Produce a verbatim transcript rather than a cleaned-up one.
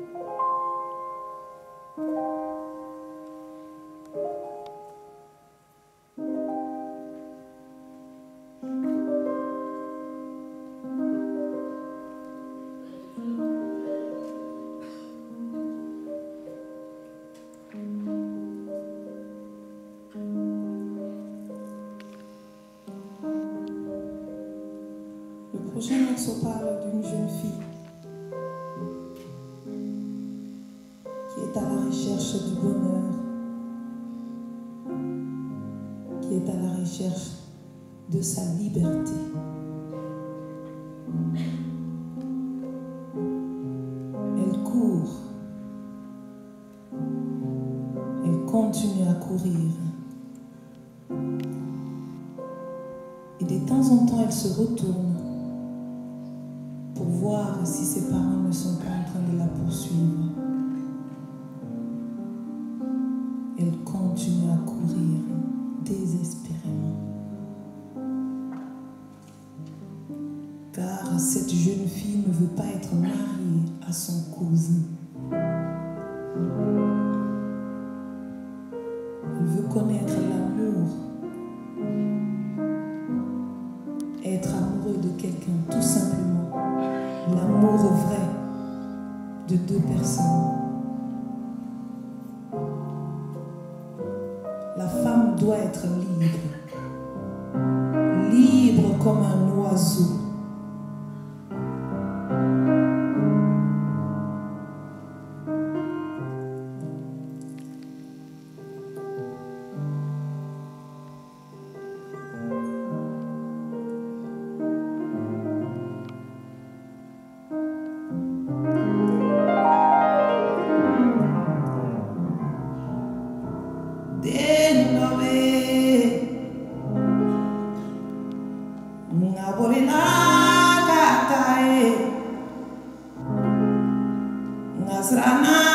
Le prochain morceau parle d'une jeune fille qui est à la recherche du bonheur, qui est à la recherche de sa liberté. Elle court, elle continue à courir. Et de temps en temps, elle se retourne pour voir si ses parents ne sont pas en train de la poursuivre. Elle continue à courir désespérément. Car cette jeune fille ne veut pas être mariée à son cousin. Elle veut connaître l'amour, être amoureux de quelqu'un, tout simplement. L'amour vrai de deux personnes. La femme doit être libre, libre comme un oiseau. Nasrana